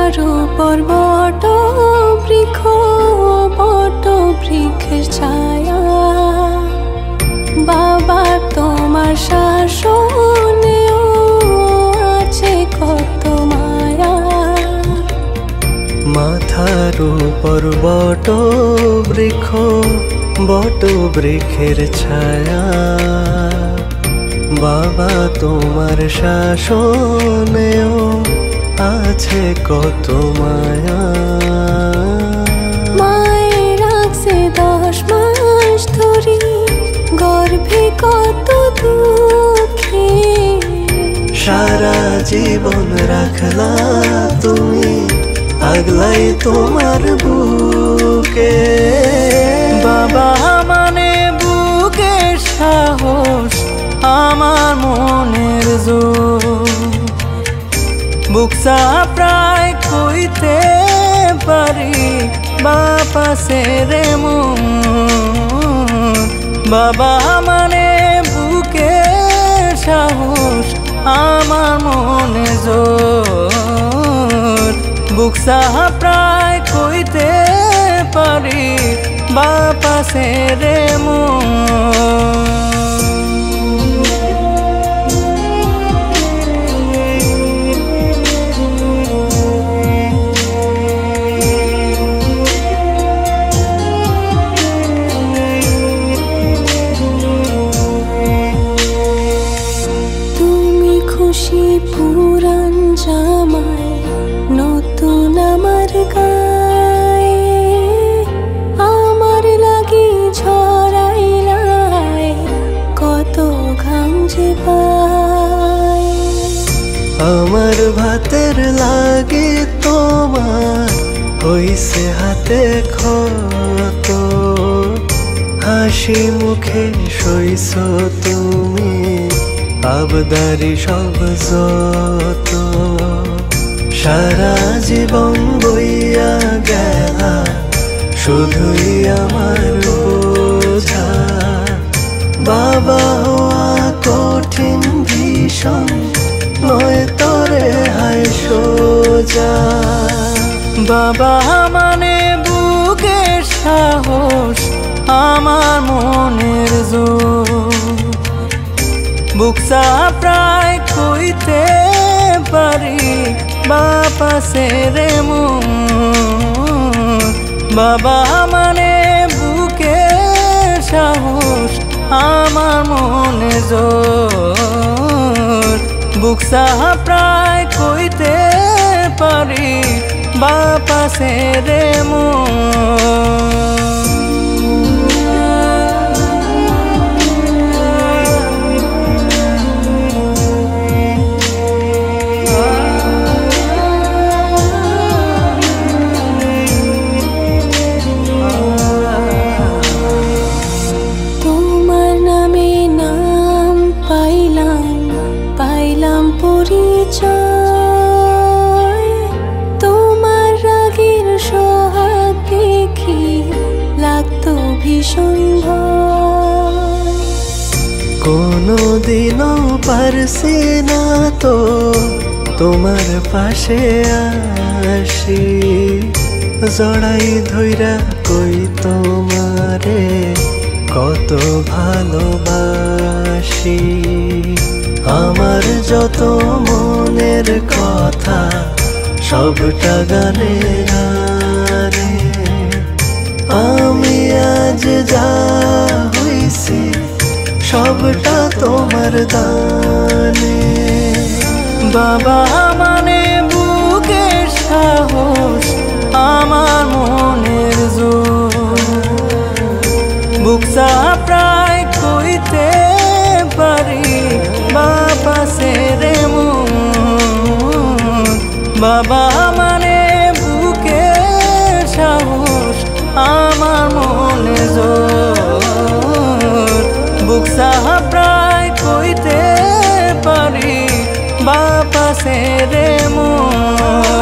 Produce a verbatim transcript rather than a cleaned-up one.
মাথার উপর বট বৃক্ষ, বট বৃক্ষের ছায়া। বাবা তোমার শাসনেও আছে কত মায়া। মাথার উপর বট বৃক্ষ, বট বৃক্ষের ছায়া। বাবা তোমার শাসনেও আছে কত মায়া। মায়ে রাখছে দশ মাস ধরে গর্ভে কত দুঃখে, সারা জীবন রাখলা তুমি আগলাই তোমার বুকে। বাবা মানে বুকের সাহস, আমার মনের জোর। বুক প্রায় কইতে পারি বাবা সেরে মন। বাবা মানে বুকের সাহস, আমার মনে জোর। বুক প্রায় কইতে পারি বাবা সেরে মন। খুশি পুরান জামায় নতুন আমার গায়ে, আমার লাগি ঝরাইলাই কত ঘাম যে পায়। আমার ভাতের লাগে তোমার হইছে হাতে ক্ষত, হাসি মুখে সইছ তুমি আবদারি সব যত। সারা জীবন বইয়া গেলা শুধুই আমার বোঝা। বাবা হওয়া কঠিন ভীষণ নয় তরে হায় সোজা। বাবা মানে বুকের সাহস, আমার মনের জোর। বুক প্রায় কইতে পারি বাবা সেরে মন। বাবা মানে বুকের সাহস, আমার মনে জোর। বুক প্রায় কইতে পারি বাবা সেরে মন। পরিচয় তোমার রাগের সোহাগ দেখি লাগতো ভীষণ ভয়। কোনদিনও পারছি না তো তোমার পাশে আসি, জড়াই ধইরা কই তোমারে কত ভালোবাসি। আমার যত মনের কথা সবটা গানে গানে, আমি আজ যা হইছি সবটা তোমার দানে। বাবা মানে বুকের সাহস, আমার মনের জোর। বুক প্রায় কইতে পারি বাবা সেরে মন। বাবা মানে বুকের সাহস, আমার মনে জোর। বুক প্রায় কইতে পারি বাবা সেরে মন।